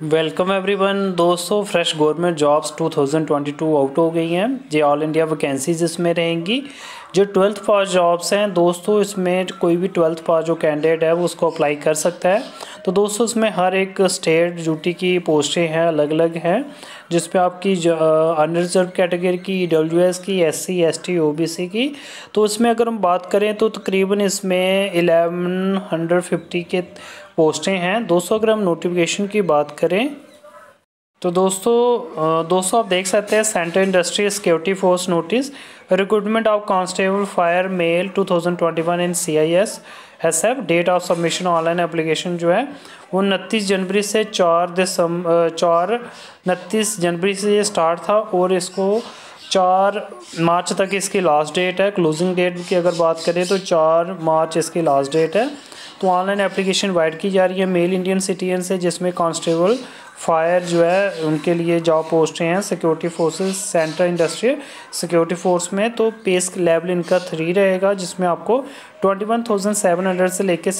Welcome everyone दोस्तों, fresh government jobs 2022 out हो गई हैं। ये ऑल इंडिया वैकेंसीज इसमें रहेंगी। जो 12th पास जॉब्स हैं दोस्तों, इसमें कोई भी 12th पास जो कैंडिडेट है वो उसको अप्लाई कर सकता है। तो दोस्तों इसमें हर एक स्टेट ड्यूटी की पोस्टें हैं, अलग अलग हैं, जिसपे आपकी अनरिजर्व कैटेगरी की, EWS की, SC ST OBC की। तो इसमें अगर हम बात करें तो तकरीबन इसमें 1150 के पोस्टें हैं दोस्तों। अगर हम नोटिफिकेशन की बात करें तो दोस्तों आप देख सकते हैं central industry security force notice recruitment of constable fire male 2021 in CIS SF। Date of submission online application जो है वो 29 जनवरी से 29 जनवरी से ये स्टार्ट था और इसको 4 मार्च तक इसकी लास्ट डेट है। क्लोजिंग डेट की अगर बात करें तो 4 मार्च इसकी लास्ट डेट है। तो ऑनलाइन एप्लीकेशन वाइड की जा रही है मेल इंडियन सिटीजन से, जिसमें कांस्टेबल फायर जो है उनके लिए जॉब पोस्टें हैं security forces central industrial security force में। तो पे लेवल इनका 3 रहेगा, जिसमें आपको 21,700 से लेके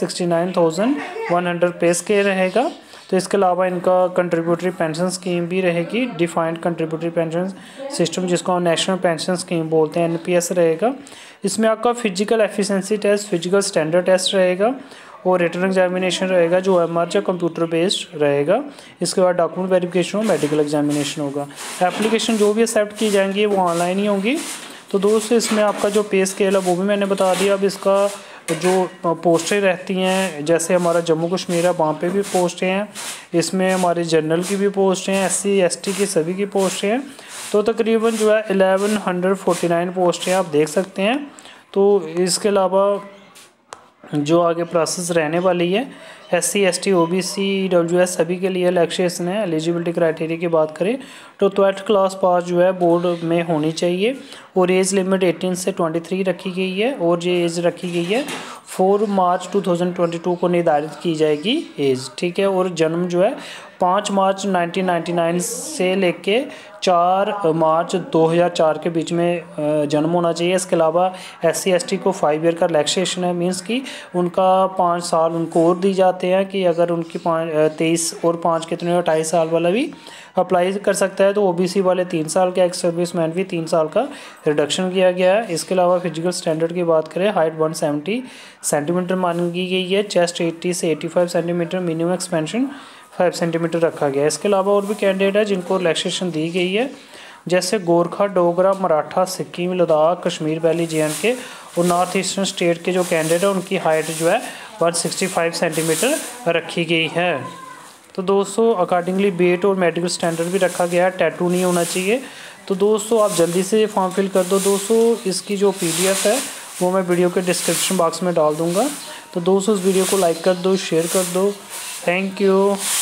69,100 पे स्केल रहेगा। तो इसके अलावा इनका कंट्रीब्यूटरी पेंशन स्कीम भी रहेगी, डिफाइंड कंट्रीब्यूटरी पेंशन सिस्टम, जिसको नेशनल पेंशन स्कीम बोलते हैं, NPS रहेगा। इसमें आपका physical efficiency test, physical standard test रहेगा और रिटर्न एग्जामिनेशन रहेगा जो MR या कंप्यूटर बेस्ड रहेगा। इसके बाद डॉक्यूमेंट वेरिफिकेशन और मेडिकल एग्जामिनेशन होगा। एप्लीकेशन जो भी एक्सेप्ट की जाएंगी वो ऑनलाइन ही होंगी। तो दोस्तों इसमें आपका जो पे स्केल है वो भी मैंने बता दिया। अब इसका जो पोस्टें रहती हैं, जैसे हमारा जम्मू कश्मीर है वहाँ पे भी पोस्टें हैं, इसमें हमारे जनरल की भी पोस्टें हैं, SC ST की सभी की पोस्टें हैं। तो तकरीबन जो है 1149 पोस्टें आप देख सकते हैं। तो इसके अलावा जो आगे प्रोसेस रहने वाली है SC ST OBC EWS सभी के लिए इलेक्शन है। एलिजिबिलिटी क्राइटेरिया की बात करें तो 12th क्लास पास जो है बोर्ड में होनी चाहिए और एज लिमिट 18 से 23 रखी गई है और ये एज रखी गई है 4 मार्च 2022 को निर्धारित की जाएगी एज, ठीक है। और जन्म जो है 5 मार्च 1999 से लेके 4 मार्च 2004 के बीच में जन्म होना चाहिए। इसके अलावा SC ST को 5 ईयर का रिलैक्सेशन है, मींस कि उनका 5 साल उनको और दी जाते हैं कि अगर उनकी 23 और 5 कितने 28 साल वाला भी अप्लाई कर सकता है। तो OBC वाले 3 साल के, एक्स सर्विसमैन भी 3 साल का रिडक्शन किया गया है। इसके अलावा फिजिकल स्टैंडर्ड की बात करें, हाइट 170 सेंटीमीटर मांगी गई है, चेस्ट 80 से 85 सेंटीमीटर, मिनिमम एक्सपेंशन 5 सेंटीमीटर रखा गया है। इसके अलावा और भी कैंडिडेट है जिनको रिलैक्सेशन दी गई है, जैसे गोरखा, डोगरा, मराठा, सिक्किम, लद्दाख, कश्मीर वैली, JNK और नॉर्थ ईस्टर्न स्टेट के जो कैंडिडेट है उनकी हाइट जो है 165 सेंटीमीटर रखी गई है। तो दोस्तों अकॉर्डिंगली वेट और मेडिकल स्टैंडर्ड भी रखा गया है, टैटू नहीं होना चाहिए। तो दोस्तों आप जल्दी से फॉर्म फिल कर दो। दोस्तों इसकी जो PDF है वो मैं वीडियो के डिस्क्रिप्शन बॉक्स में डाल दूँगा। तो दोस्तों इस वीडियो को लाइक कर दो, शेयर कर दो। Thank you.